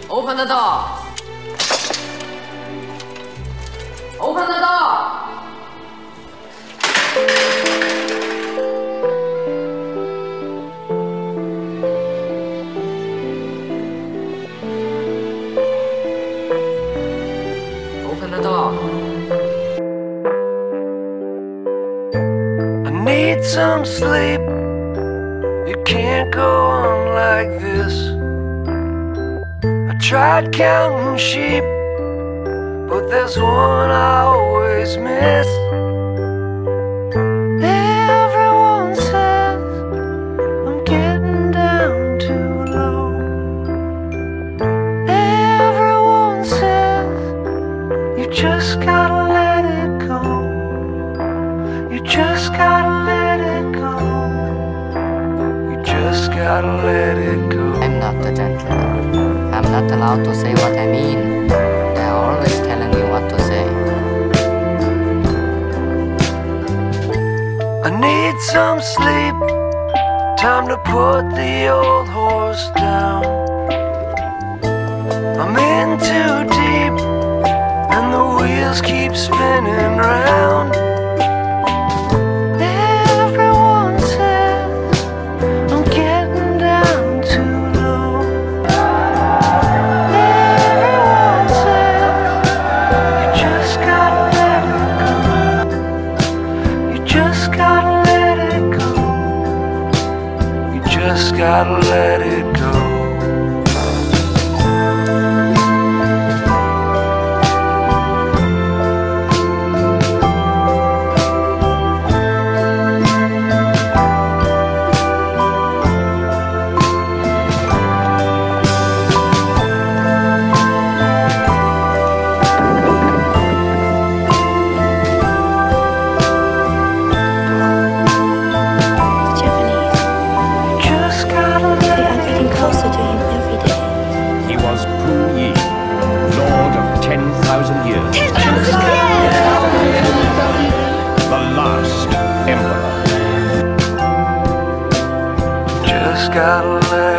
Open the door. Open the door. Open the door. I need some sleep. You can't go on like this. I tried counting sheep, but there's one I always miss. Everyone says I'm getting down too low. Everyone says you just gotta let it go. You just gotta let it go. You just gotta let it go. I'm not a gentleman. I'm not allowed to say what I mean. They're always telling me what to say. I need some sleep. Time to put the old horse down. I'm in too deep, and the wheels keep spinning round. Everyone says I'm getting down too low. Everyone says you just gotta let it go. You just gotta let it go. You just gotta let it go. Closer to him every day. He was Puyi, lord of 10,000 years. 10,000 years! The last emperor. Just gotta let